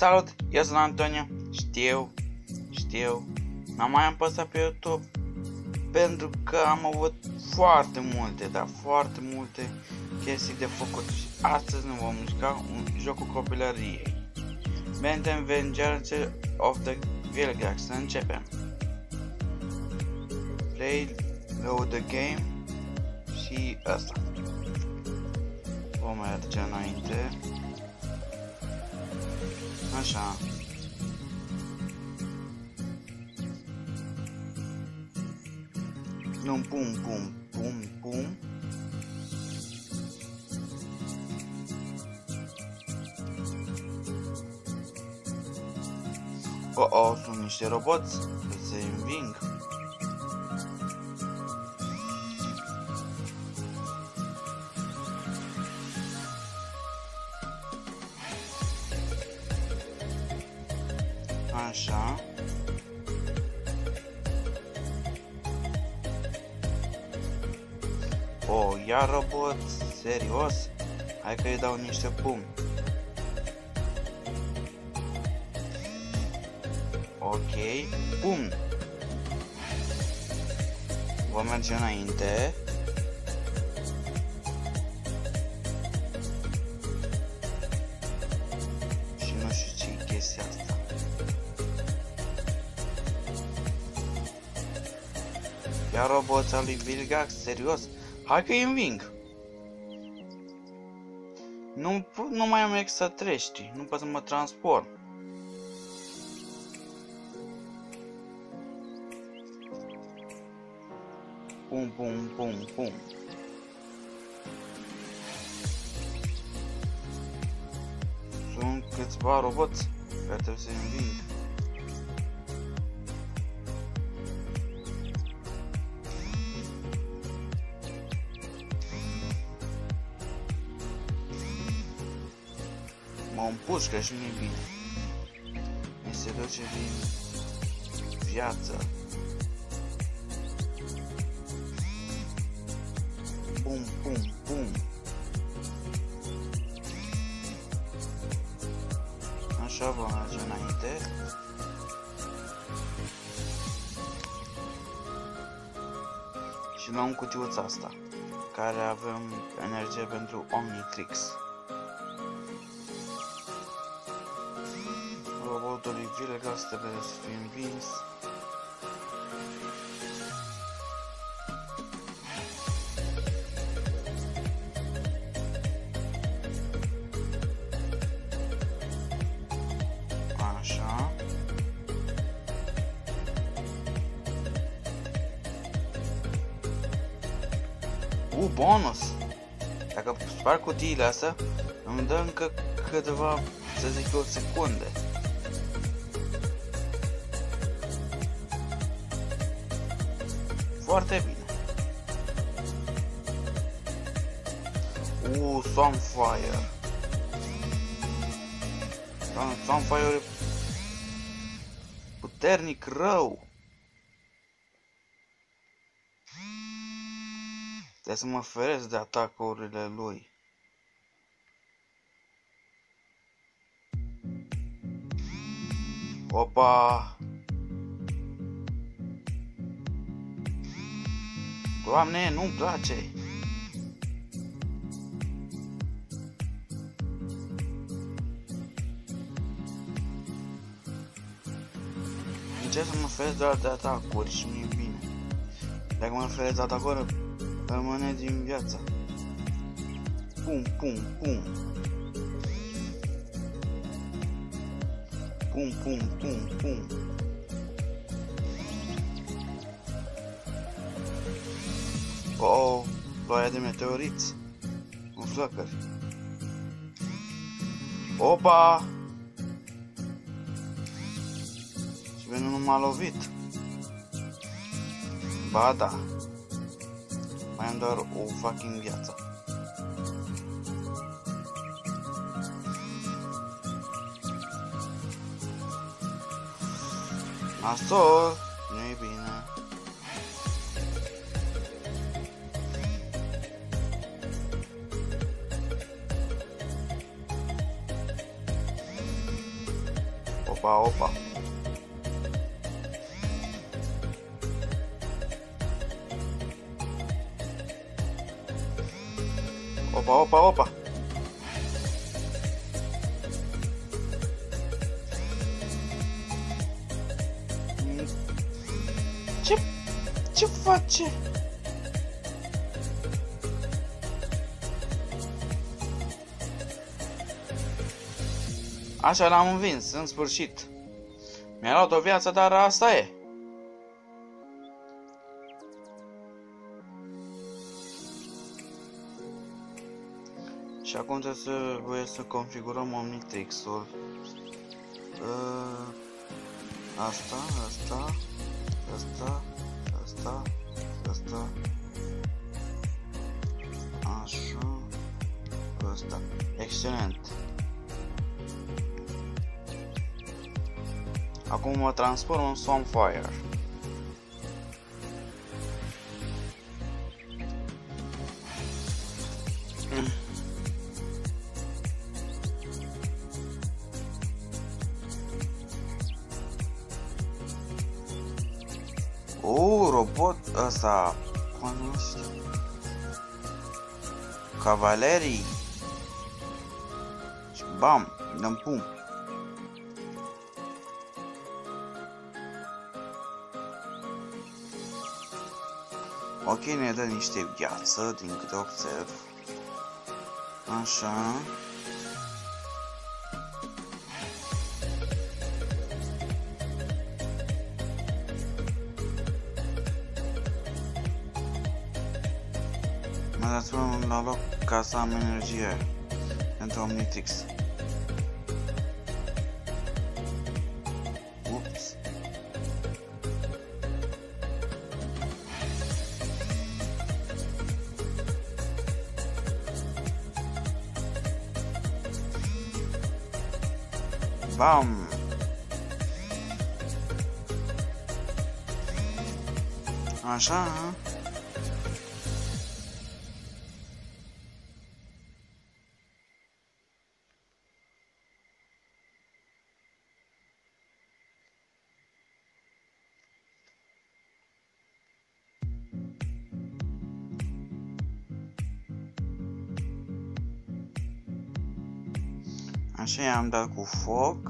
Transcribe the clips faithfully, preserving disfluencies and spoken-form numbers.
Salut, eu sunt Antonio. Știu, știu, n-am mai apăsat pe YouTube pentru că am avut foarte multe, dar foarte multe chestii de făcut și astăzi ne vom juca un joc cu copilăriei. Benten Vengeance of the Vilgax. Să începem. Play, load the game și asta. Vom merge înainte. Așa. Nu, pum, pum, pum, pum. Oh, oh, sunt niște roboți că se înving. Așa. Oh, iar robot, serios? Hai că îi dau niște pumni. Ok, pumni. Vom merge înainte. Și nu știu ce-i chestia asta. Iar roboța lui Vilgax, serios? Hai că îi înving. Nu, nu mai am extraterestri, nu pot să mă transform. Pum, pum, pum, pum. Sunt câțiva roboți care trebuie să-i înving. Mă împușcă și nu-i bine. Mi se duce din viață. Pum, pum, pum. Așa vom merge înainte. Și luăm cutiuța asta, care avem energie pentru Omnitrix. Robotul lui Vilgax trebuie să fie învins. Așa. U, bonus! Dacă spar cutiile astea, îmi dă încă câteva, să zic eu, secunde. Foarte bine. Uuu, Sunfire. Sunfire e puternic rău. Trebuie să mă feresc de atacurile lui. Opa! Doamne, nu-mi place! Încerc să mă feresc doar de atacuri și nu-i bine. Dacă mă feresc de atacuri, rămâne din viața. Pum, pum, pum. Pum, pum, pum, pum. Oh, ploaia de meteoriți în flăcări. Opa! Și bine nu m-a lovit. Ba da. Mai am doar o fucking viață. Nasol, nu-i bine. opa, opa. Opa, opa, opa. Ce... ce face? Așa l-am învins, în sfârșit. Mi-a luat o viață, dar asta e. Și acum trebuie să configurăm Omnitrix-ul. Uh, asta, asta, asta, asta, asta. Așa. Asta. Excelent. Acum mă transform în Swampfire. Oh, robot ăsta. Cum nu știu. Cavalerii. Și bam, dăm pum. Ok, ne dă niște viață, din câte observ. Așa. Mă dați la loc ca să am energie pentru Omnitrix. Ups. Bam! Așa. Așa i-am dat cu foc.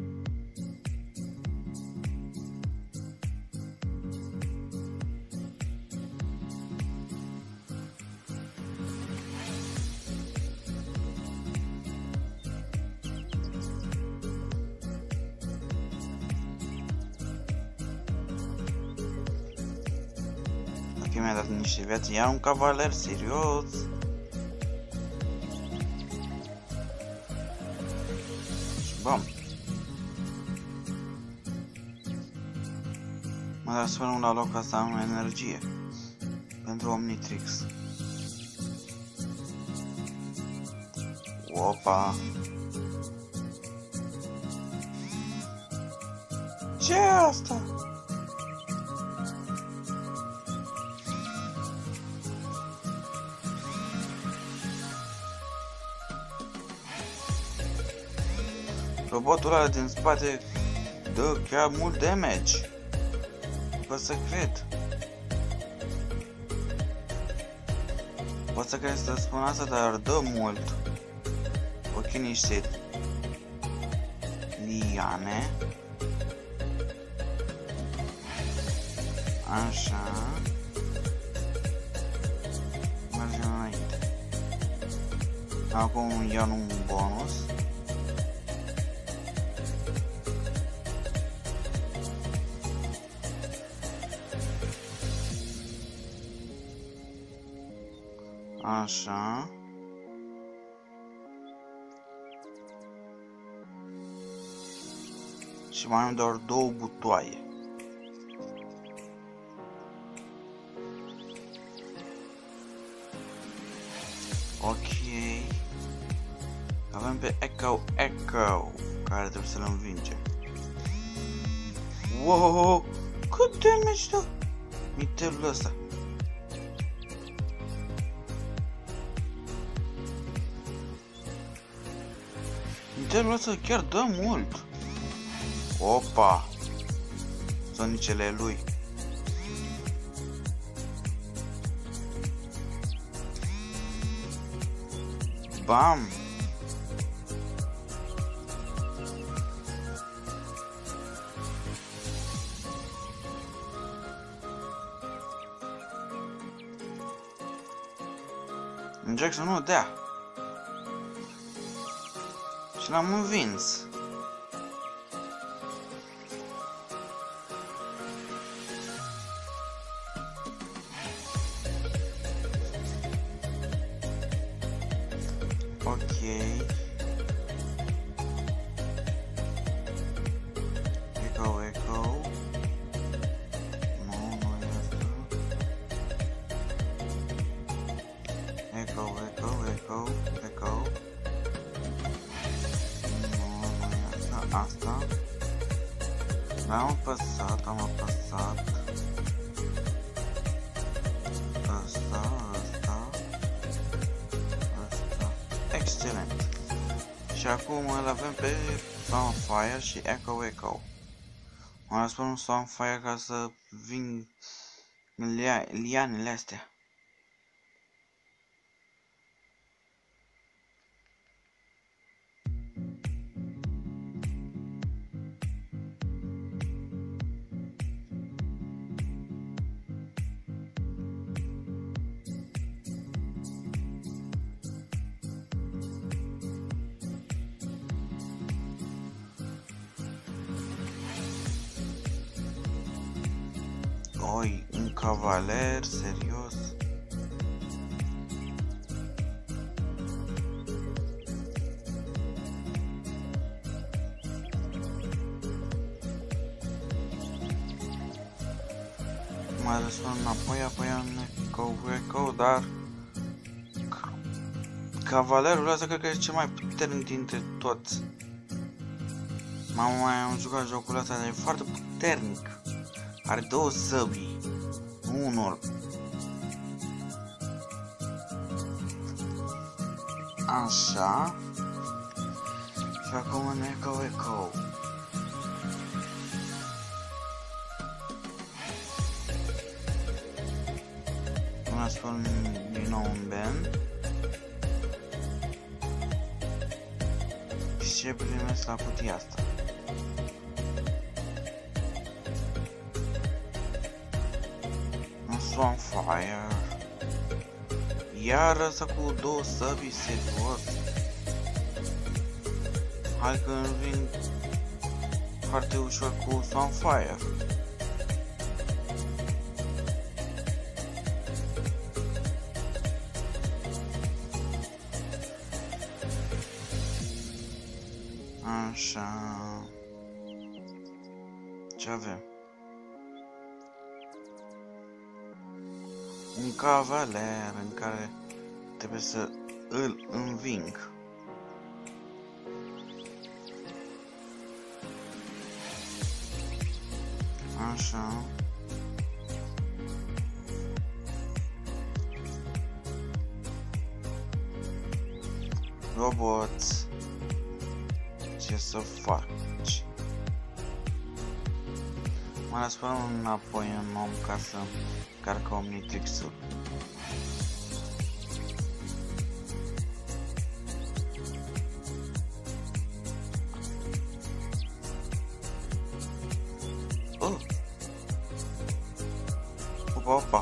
Ok, mi-a dat niște viață. Iar un cavaler, serios. Bam. Mă transform la loc ca să am energie pentru Omnitrix. Opa. Ce e asta? Robotul ăla din spate dă chiar mult damage. Pot să cred. Pot să cred să spun asta, dar dă mult. Ok, niște liane. Așa. Mergem înainte. Acum iau un bonus. Așa. Și mai am doar două butoaie. Ok. Avem pe Echo Echo, care trebuie să-l învingem. Wow! Cât damage dă mitelul ăsta! Mitelul ăsta chiar dă mult! Opa! Zonicele lui. Bam! Încerc să nu dea. Și l-am învins. Ok. Echo, echo. Nu, nu e asta. Echo, echo, echo, echo. Nu, nu e asta. Asta. L-am apăsat, am apăsat. Asta, asta. Asta. Excelent. Și acum îl avem pe Sunfire și Echo Echo. Mă las pe un Sunfire ca să vin lia lianele astea. Oi, un cavaler, serios? Mai răspund înapoi, apoi am Echo, Echo, dar cavalerul ăsta cred că e cel mai puternic dintre toți. M-am mai am jucat jocul ăsta, dar e foarte puternic. Are două săbii, nu unul. Așa. Și acum în Echo Echo. Mă spun din nou un Ben. Și ce primesc la cutia asta? Sunfire. Iar ăsta cu două săbii, serios. Hai că îmi vin foarte ușor cu Sunfire. Așa. Ce avem? Un cavaler în care trebuie să îl înving. Așa. Robot. Ce să faci? Mă las pe înapoi în om ca să carcă Omnitrix-ul. Oh! Opa, opa!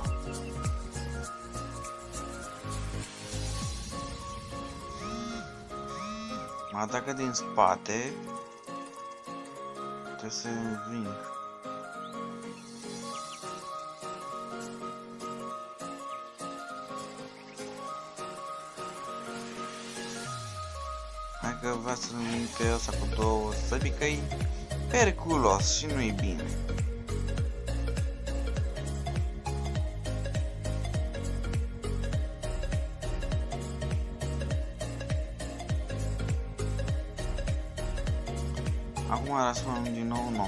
Mă atacă din spate. Trebuie să înving. Hai că vreau să-l înving pe ăsta cu două săbii, că e periculos și nu-i bine. Acum răspund din nou nou.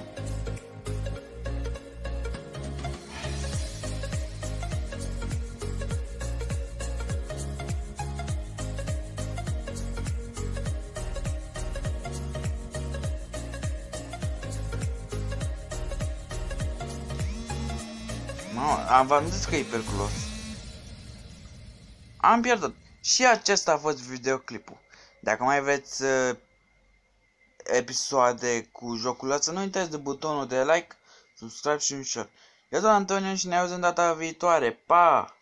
Mă, am v-am zis că e periculos. Am pierdut. Și acesta a fost videoclipul. Dacă mai aveți uh, episoade cu jocul ăsta, nu uitați de butonul de like, subscribe și un share. Eu sunt Antonio și ne auzim data viitoare. Pa!